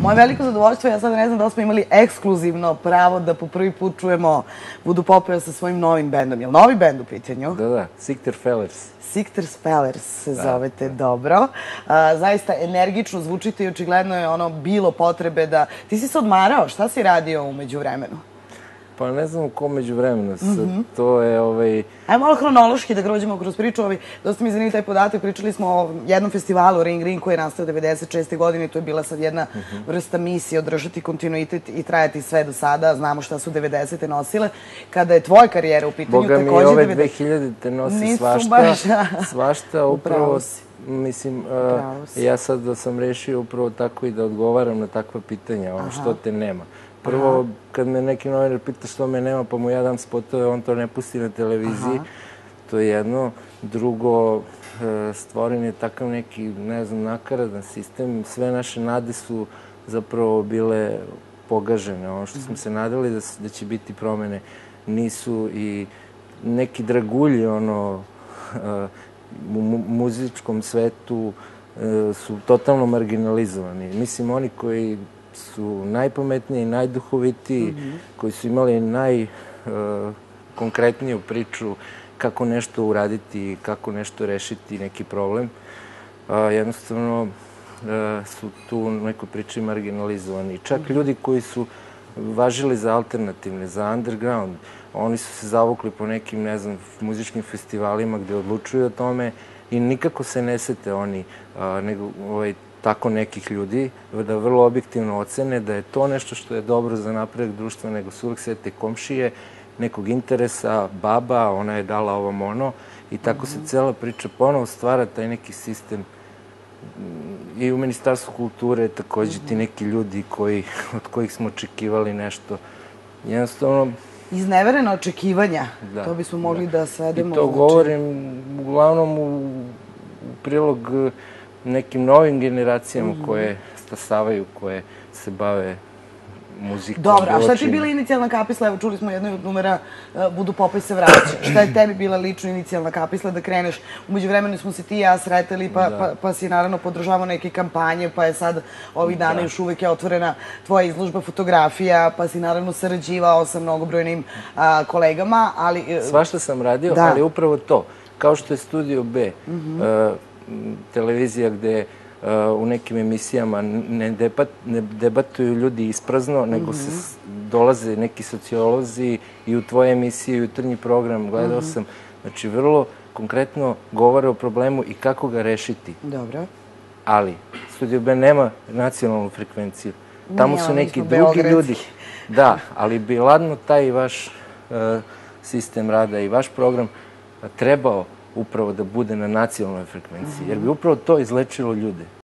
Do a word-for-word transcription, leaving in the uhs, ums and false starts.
Moje veliko zadovoljstvo, ja sad ne znam da li smo imali ekskluzivno pravo da po prvi put čujemo Voodoo Popija sa svojim novim bendom. Je li novi bend u pitanju? Da, da, Sikter Fellers. Sikter Fellers se zovete, dobro. Zaista energično zvučite i očigledno je ono bilo potrebe da... Ti si se odmarao, šta si radio umeđu vremenu? Pa ne znam u kom među vremenu, to je ovaj... Ajmo malo hronološki da grođemo kroz priču. Dosta mi je zanimljiv taj podatak. Pričali smo o jednom festivalu Ring Ring koji je nastao devedeset šeste. godine. To je bila sad jedna vrsta misije, održati kontinuitet i trajati sve do sada. Znamo šta su devedesete nosile. Kada je tvoja karijera u pitanju, takođe... Boga mi ove dve hiljadite nosi svašta. Svašta, upravo... Mislim, ja sad da sam rešio upravo tako i da odgovaram na takva pitanja, ono što te nema. Prvo, kad me neki novinar pita što me nema, pa mu ja dam spotove, on to ne pusti na televiziji. To je jedno. Drugo, stvoren je takav neki, ne znam, nakaradan sistem. Sve naše nade su zapravo bile pogažene. Ono što smo se nadali da će biti promene nisu i neki dragulji, ono, u muzičkom svetu su totalno marginalizovani. Mislim, oni koji su najpametniji, najduhovitiji, koji su imali najkonkretniju priču kako nešto uraditi, kako nešto rešiti, neki problem. Jednostavno su tu u nekoj priči marginalizovani. Čak ljudi koji su važili za alternativne, za underground, oni su se zavukli po nekim, ne znam, muzičkim festivalima gde odlučuju o tome i nikako se ne sete oni, nego tako nekih ljudi, da vrlo objektivno ocene da je to nešto što je dobro za napredak društva, nego su uvek sve te komšije, nekog interesa, baba, ona je dala ovom ono i tako se cela priča ponovo stvara taj neki sistem. I u Ministarstvu kulture takođe ti neki ljudi od kojih smo očekivali nešto. Jednostavno... Izneverena očekivanja, to bismo mogli da svedemo. I to govorim uglavnom u prilog nekim novim generacijama koje stasavaju, koje se bave muzikom. Dobro, a šta ti je bila inicijalna kapisla? Evo, čuli smo jednoj od numera Voodoo Popija se vraća. Šta je tebi bila lično inicijalna kapisla da kreneš? Umeđu vremenu smo se ti i ja sretali, pa si naravno podržavao neke kampanje, pa je sad ovih dana još uvek je otvorena tvoja izložba fotografija, pa si naravno sarađivao sa mnogobrojnim kolegama, ali... Svašta sam radio, ali upravo to. Kao što je Studio B, televizija gde u nekim emisijama ne debatuju ljudi isprazno, nego se dolaze neki sociolozi i u tvoje emisije, jutarnji program, gledao sam, znači vrlo konkretno govore o problemu i kako ga rešiti. Dobro. Ali, Studio B nema nacionalnu frekvenciju. Tamo su neki drugi ljudi. Da, ali bi ladno taj vaš sistem rada i vaš program trebao upravo da bude na nacionalnoj frekvenciji, jer bi upravo to izlečilo ljude.